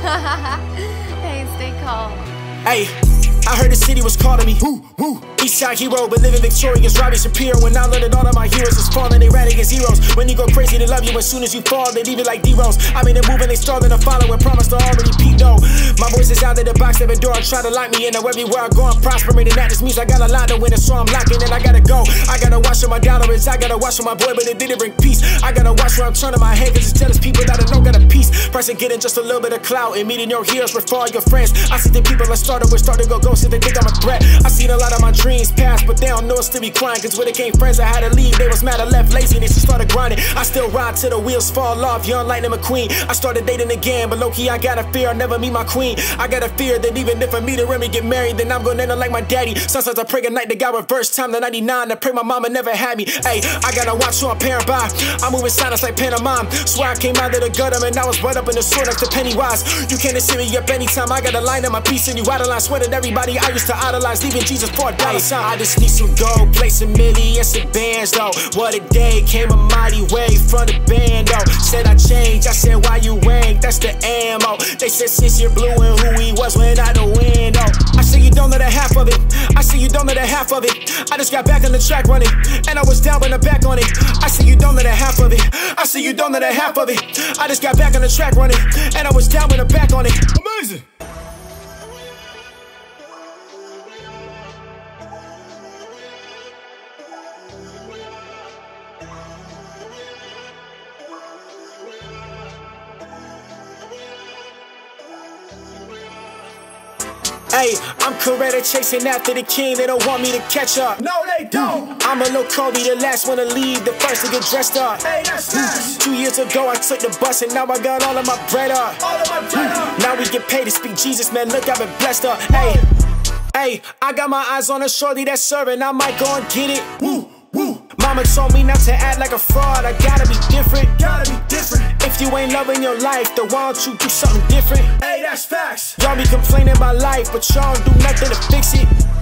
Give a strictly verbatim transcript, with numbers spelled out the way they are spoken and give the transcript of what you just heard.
Hey, stay calm. Hey, I heard the city was calling me. Woo, woo. Eastside hero, but living victorious. Robbie Shapiro. When I learned that all of my heroes is falling, they ran against heroes. When you go crazy, they love you. As soon as you fall, they leave you like D-Rose. I made a move and they stalling to follow and promised to already peep though. My voice is out of the box, every door try to lock me in. Now everywhere I go, I'm prospering, and that just means I got a lot to win. And so I'm locking, and I gotta go. I gotta watch where my dollar is. I gotta watch for my boy, but it didn't bring peace. I gotta watch where I'm turning my head, cause it's jealous people that I know got a piece. Price of getting just a little bit of clout and meeting your heroes before all your friends. I see the people I started with start to go ghost, so they think I'm a threat. I seen a lot of my dreams pass, but they don't know it's to be crying. Cause when it came friends, I had to leave. They was mad I left lazy, they just started grinding. I still ride till the wheels fall off, young Lightning McQueen. I started dating again, but low-key I got a fear I'll never meet my queen. I got a fear that even if I meet her and we get married, then I'm gonna end up like my daddy. Sometimes I pray at night that God reverse time to ninety-nine. I pray my mama never had me. Hey, I gotta watch who I'm pairing by. I'm moving silence like Panama. Swear I came out of the gutter and I was brought up in the sword next to Pennywise. You can't sit me up anytime. I got a line in my piece and you out of line. Swear that everybody I used to idolize, leaving Jesus for a dollar sign. I just need some gold, play some milli and some bands though. What a day, came a mighty way from the band though. Said I changed, I said why you ain't, that's the ammo. They said since you're blue and who he was went out the window. I see you don't know the half of it, I see you don't know the half of it. I just got back on the track running, and I was down when I'm back on it. I see you don't know the half of it, I see you don't know the half of it. I just got back on the track running, and I was down when I'm back on it. Amazing. Hey, I'm Coretta chasing after the king. They don't want me to catch up. No, they don't. I'm a little Kobe, the last one to leave, the first to get dressed up. Hey, that's nice. Two years ago, I took the bus and now I got all of my bread up. All of my bread up. Now we get paid to speak Jesus, man. Look, I've been blessed up. Hey, hey, I got my eyes on a shorty that's serving. I might go and get it. Woo, woo. Mama told me not to act like a fraud. I gotta be different. Gotta be different. If you ain't loving your life, then why don't you do something different? Hey, that's facts. Y'all be complaining about life, but y'all don't do nothing to fix it.